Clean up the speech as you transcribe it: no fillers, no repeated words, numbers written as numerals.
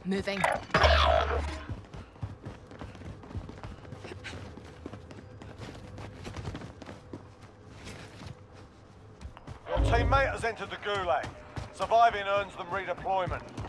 Moving. Your teammate has entered the gulag. Surviving earns them redeployment.